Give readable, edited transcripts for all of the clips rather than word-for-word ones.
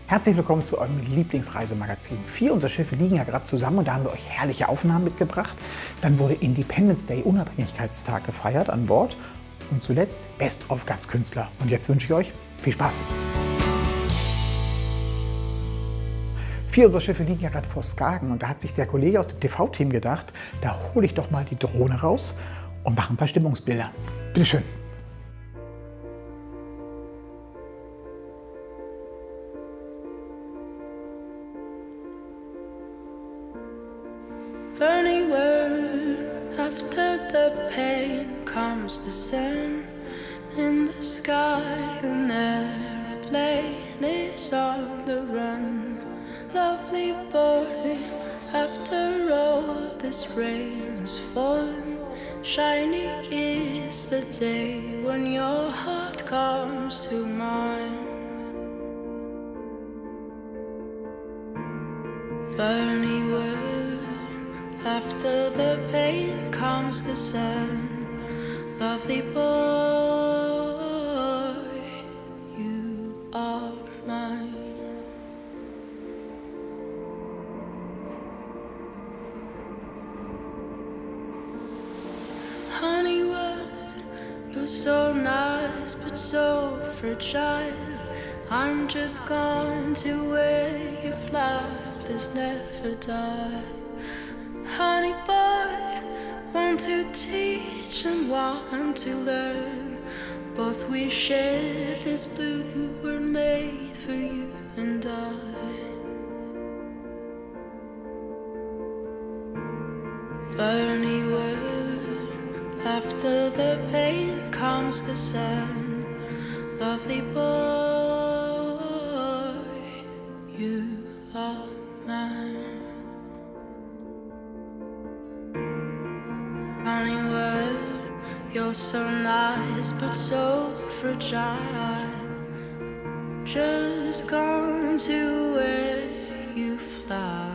Herzlich willkommen zu eurem Lieblingsreisemagazin. 4 unserer Schiffe liegen ja gerade zusammen und da haben wir euch herrliche Aufnahmen mitgebracht. Dann wurde Independence Day, Unabhängigkeitstag, gefeiert an Bord. Und zuletzt Best of Gastkünstler. Und jetzt wünsche ich euch viel Spaß. 4 unserer Schiffe liegen ja gerade vor Skagen und da hat sich der Kollege aus dem TV-Team gedacht, da hole ich doch mal die Drohne raus und mache ein paar Stimmungsbilder. Bitte schön. Funny word, after the pain comes the sun. In the sky an airplane is on the run. Lovely boy, after all this rain's fallen, shiny is the day when your heart comes to mine. Funny word, after the pain comes the sun. Lovely boy, you are mine. Honeywood, you're so nice but so fragile. I'm just going to where your flowers never die. Honey boy, want to teach and want to learn. Both we share this blue, we're made for you and I. Funny word, after the pain comes the sun. Lovely boy, you are mine. Funny word, you're so nice but so fragile. Just gone to where you fly.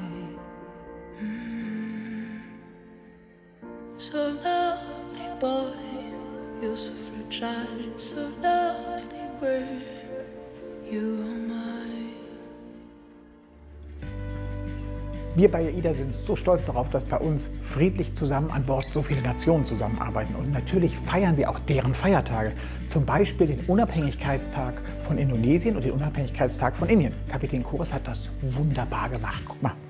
So lovely boy, you're so fragile. So lovely word, you are mine. Wir bei AIDA sind so stolz darauf, dass bei uns friedlich zusammen an Bord so viele Nationen zusammenarbeiten. Und natürlich feiern wir auch deren Feiertage. Zum Beispiel den Unabhängigkeitstag von Indonesien und den Unabhängigkeitstag von Indien. Kapitän Kores hat das wunderbar gemacht. Guck mal.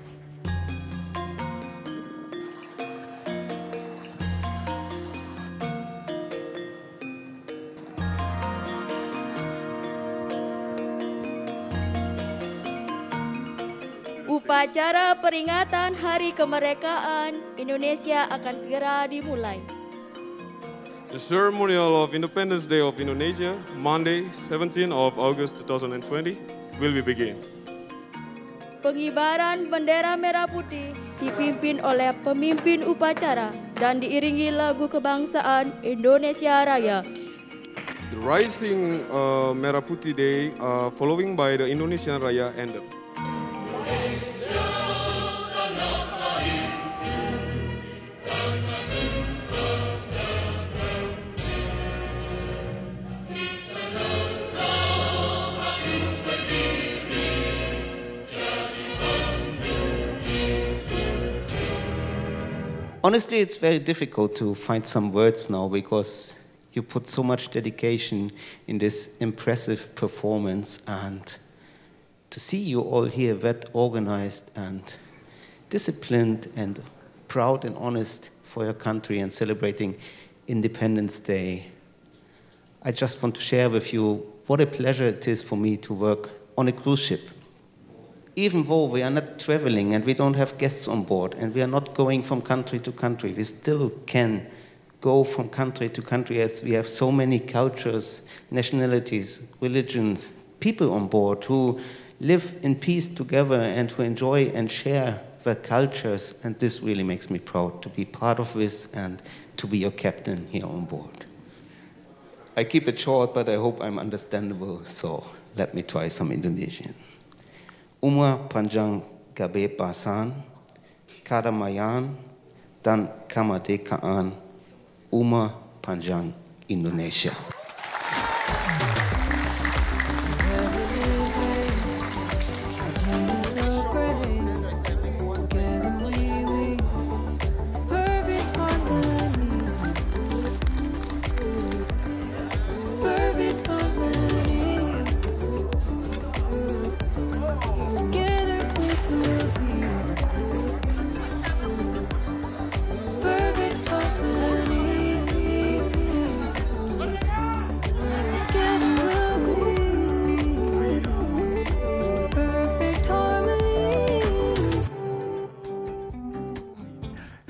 Upacara peringatan Hari Kemerdekaan Indonesia akan segera dimulai. The ceremonial of Independence Day of Indonesia, Monday, 17th of August 2020, will be begin. Pengibaran bendera merah putih dipimpin oleh pemimpin upacara dan diiringi lagu kebangsaan Indonesia Raya. The rising Merah Putih Day, following by the Indonesian Raya anthem. Honestly, it's very difficult to find some words now because you put so much dedication in this impressive performance, and to see you all here that organized and disciplined and proud and honest for your country and celebrating Independence Day. I just want to share with you what a pleasure it is for me to work on a cruise ship. Even though we are not traveling and we don't have guests on board and we are not going from country to country, we still can go from country to country as we have so many cultures, nationalities, religions, people on board who live in peace together and who enjoy and share their cultures. And this really makes me proud to be part of this and to be your captain here on board. I keep it short, but I hope I'm understandable, so let me try some Indonesian. Umur panjang kebebasan, kedamaian, dan kemerdekaan. Umur panjang Indonesia.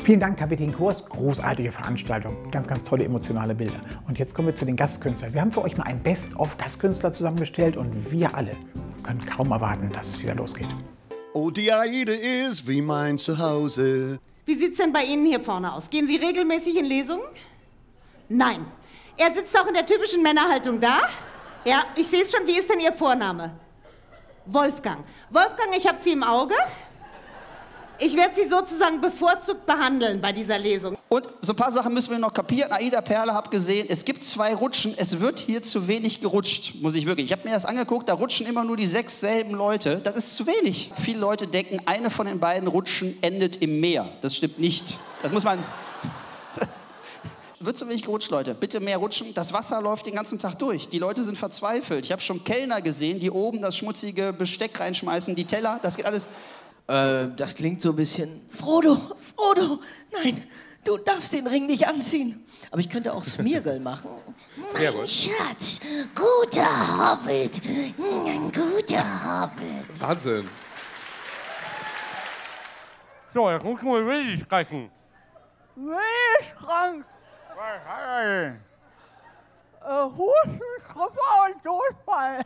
Vielen Dank, Kapitän Kurs. Großartige Veranstaltung. Ganz, ganz tolle emotionale Bilder. Und jetzt kommen wir zu den Gastkünstlern. Wir haben für euch mal ein Best-of-Gastkünstler zusammengestellt und wir alle können kaum erwarten, dass es wieder losgeht. Oh, die Aide ist wie mein Zuhause. Wie sieht's denn bei Ihnen hier vorne aus? Gehen Sie regelmäßig in Lesungen? Nein. Er sitzt auch in der typischen Männerhaltung da? Ja, ich sehe es schon. Wie ist denn Ihr Vorname? Wolfgang. Wolfgang, ich habe Sie im Auge. Ich werde Sie sozusagen bevorzugt behandeln bei dieser Lesung. Und so ein paar Sachen müssen wir noch kapieren. Aida Perle, hab gesehen, es gibt 2 Rutschen. Es wird hier zu wenig gerutscht, muss ich wirklich. Ich habe mir das angeguckt, da rutschen immer nur die 6 selben Leute. Das ist zu wenig. Viele Leute denken, eine von den beiden Rutschen endet im Meer. Das stimmt nicht. Das muss man... Wird zu wenig gerutscht, Leute. Bitte mehr rutschen. Das Wasser läuft den ganzen Tag durch. Die Leute sind verzweifelt. Ich habe schon Kellner gesehen, die oben das schmutzige Besteck reinschmeißen, die Teller, das geht alles... Das klingt so ein bisschen... Frodo, nein, du darfst den Ring nicht anziehen. Aber ich könnte auch Smeagol machen. Mein Schatz, guter Hobbit, guter Hobbit. Wahnsinn. So, jetzt muss man wirklich sprechen. Milchschrank. Was hat er denn? Husten, Schröpfer und Durchfall.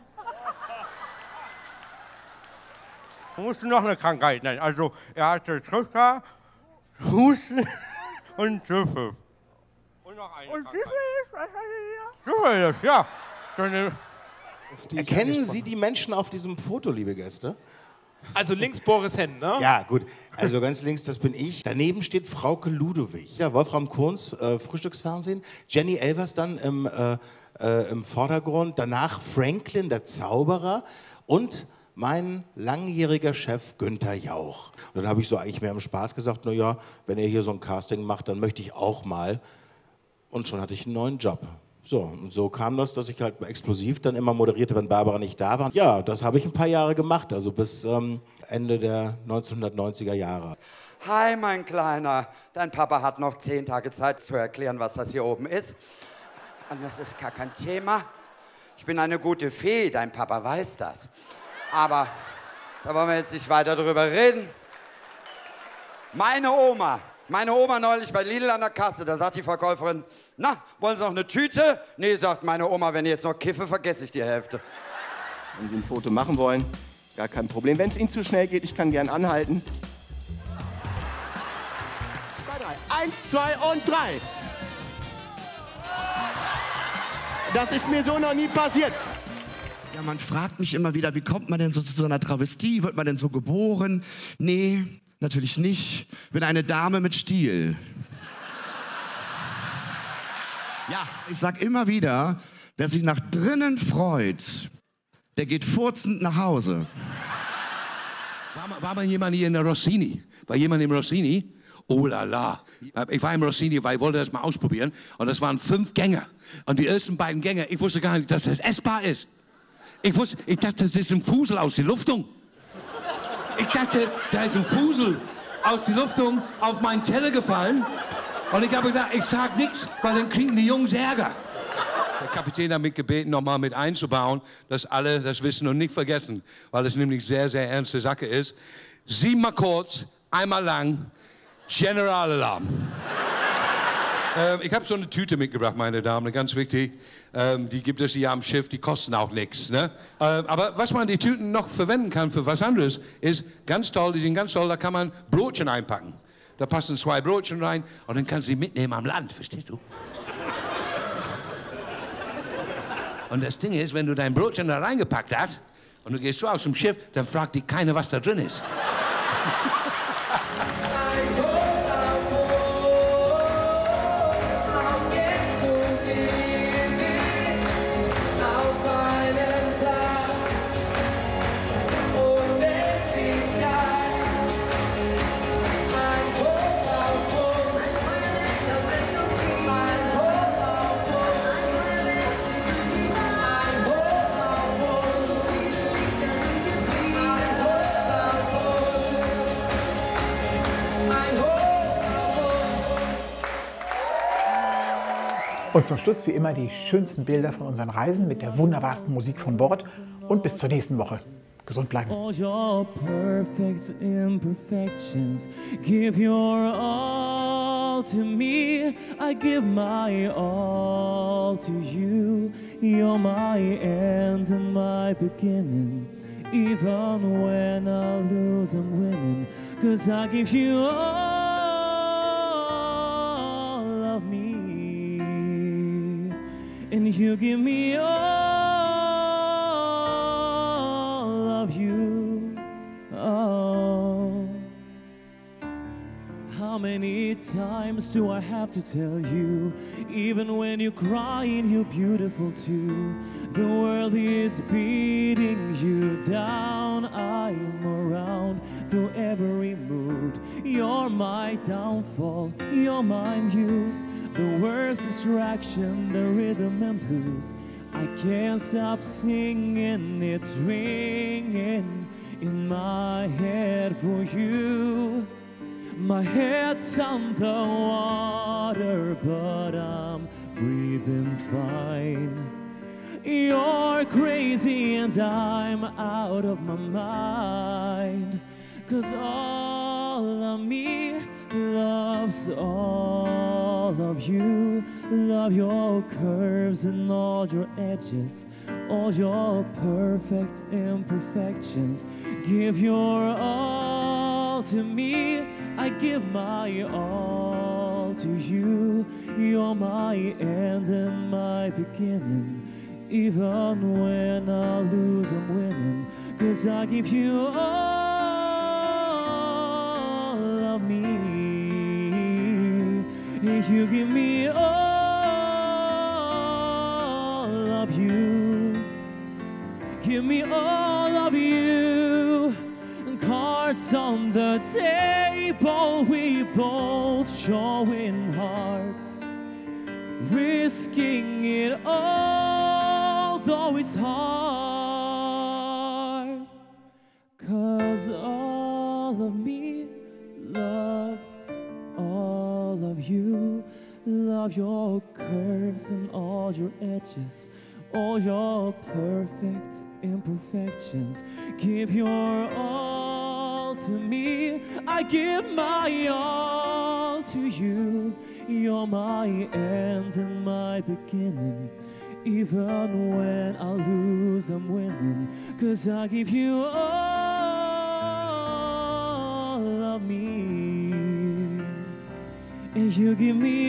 Du musst noch eine Krankheit nennen. Also, er hatte Schröpfer, Husten und Syphilis. Und noch eine Und Krankheit. Syphilis, was hat er hier? Syphilis, ja. So eine Erkennen Sie die Menschen auf diesem Foto, liebe Gäste? Also links Boris Henn, ne? Ja, gut. Also ganz links, das bin ich. Daneben steht Frauke Ludowig. Ja, Wolfram Kohns, Frühstücksfernsehen. Jenny Elvers dann im Vordergrund. Danach Franklin, der Zauberer. Und mein langjähriger Chef Günther Jauch. Und dann habe ich so eigentlich mehr im Spaß gesagt, na ja, wenn er hier so ein Casting macht, dann möchte ich auch mal. Und schon hatte ich einen neuen Job. So, und so kam das, dass ich halt explosiv dann immer moderierte, wenn Barbara nicht da war. Ja, das habe ich ein paar Jahre gemacht, also bis Ende der 1990er Jahre. Hi, mein Kleiner. Dein Papa hat noch 10 Tage Zeit zu erklären, was das hier oben ist. Und das ist gar kein Thema. Ich bin eine gute Fee, dein Papa weiß das. Aber da wollen wir jetzt nicht weiter drüber reden. Meine Oma neulich bei Lidl an der Kasse, da sagt die Verkäuferin, na, wollen Sie noch eine Tüte? Nee, sagt meine Oma, wenn ich jetzt noch kiffe, vergesse ich die Hälfte. Wenn Sie ein Foto machen wollen, gar kein Problem. Wenn es Ihnen zu schnell geht, ich kann gern anhalten. 1, 2 und 3. Das ist mir so noch nie passiert. Ja, man fragt mich immer wieder, wie kommt man denn so zu so einer Travestie? Wird man denn so geboren? Nee, natürlich nicht. Ich bin eine Dame mit Stil. Ja, ich sag immer wieder, wer sich nach drinnen freut, der geht furzend nach Hause. War mal jemand hier in der Rossini? War jemand im Rossini? Oh la la. Ich war im Rossini, weil ich wollte das mal ausprobieren. Und das waren 5 Gänge. Und die ersten 2 Gänge, ich wusste gar nicht, dass das essbar ist. Ich dachte, das ist ein Fusel aus der Luftung. Ich dachte, da ist ein Fusel aus der Luftung auf meinen Teller gefallen. Und ich habe gedacht, ich sag nichts, weil dann kriegen die Jungs Ärger. Der Kapitän hat mich gebeten, nochmal mit einzubauen, dass alle das wissen und nicht vergessen, weil es nämlich sehr, sehr ernste Sache ist. 7-mal kurz, einmal lang, Generalalarm. Ich habe so eine Tüte mitgebracht, meine Damen, ganz wichtig. Die gibt es hier am Schiff, die kosten auch nichts. Ne? Aber was man die Tüten noch verwenden kann für was anderes, ist ganz toll, die sind ganz toll, da kann man Brotchen einpacken. Da passen 2 Brotchen rein und dann kannst du sie mitnehmen am Land, verstehst du? Und das Ding ist, wenn du dein Brotchen da reingepackt hast und du gehst so aus dem Schiff, dann fragt dich keiner, was da drin ist. Und zum Schluss wie immer die schönsten Bilder von unseren Reisen mit der wunderbarsten Musik von Bord. Und bis zur nächsten Woche. gesund bleiben. All your perfect imperfections, give your all to me. I give my all to you. You're my end and my beginning. Even when I lose, I'm winning. 'Cause I give you all of me, and you give me all of you. Oh, how many times do I have to tell you? Even when you're crying, you're beautiful too. The world is beating you down. I am around through every mood. You're my downfall, you're my muse. The worst distraction, the rhythm and blues. I can't stop singing, it's ringing in my head for you. My head's on the water, but I'm breathing fine. You're crazy and I'm out of my mind. 'Cause all of me loves all of you. Love your curves and all your edges, all your perfect imperfections. Give your all to me. I give my all to you. You're my end and my beginning. Even when I lose, I'm winning. 'Cause I give you all of me, and you give me all of you. Give me all of you. Cards on the table, we both showing hearts, risking it all, though it's hard. 'Cause all of me loves all of you. Love your curves and all your edges, all your perfect imperfections. Give your all to me. I give my all to you. You're my end and my beginning. Even when I lose, I'm winning. 'Cause I give you all of me, and you give me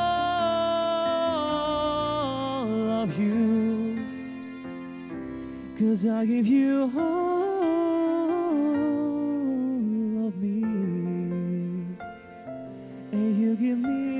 all of you. 'Cause I give you all of me, and you give me